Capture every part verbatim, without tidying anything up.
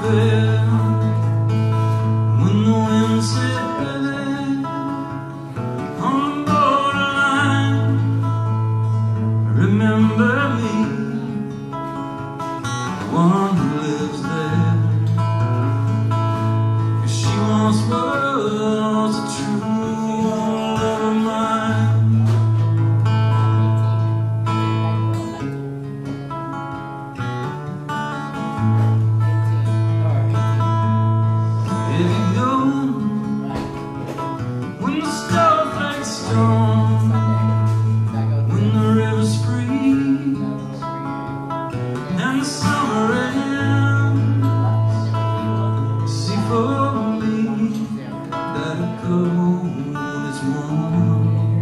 fair. When the wind's heavy on the borderline, remember me, the one who lives there. 'Cause she once was a true love of mine. If you go when the snowflakes storm, when the rivers freeze and the summer ends, see for me that a cold is warm.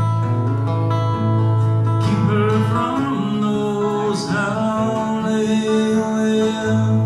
Keep her from those howling winds.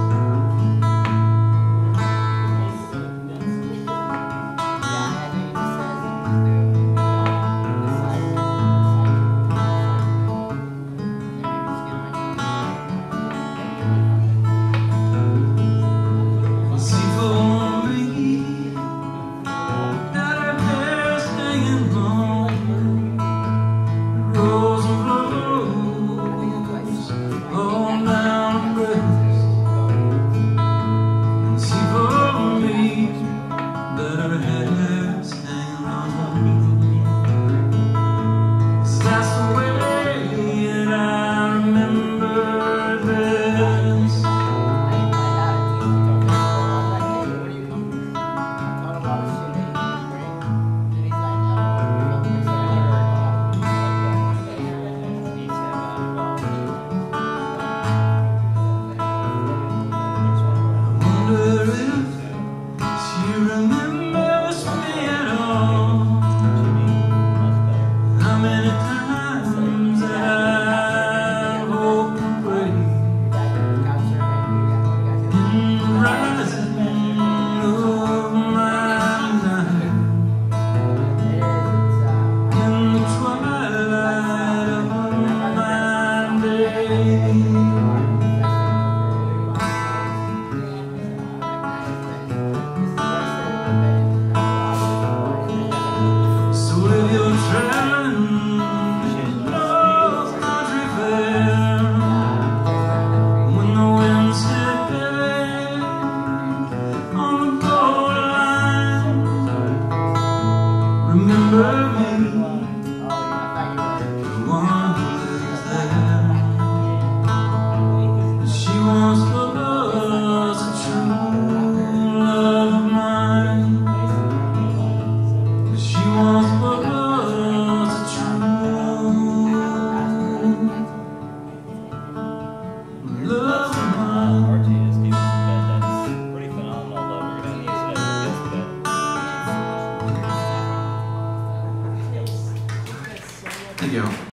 Remember me, the one who lives there. She once was a true love of mine. She once was a true love of mine. Thank you.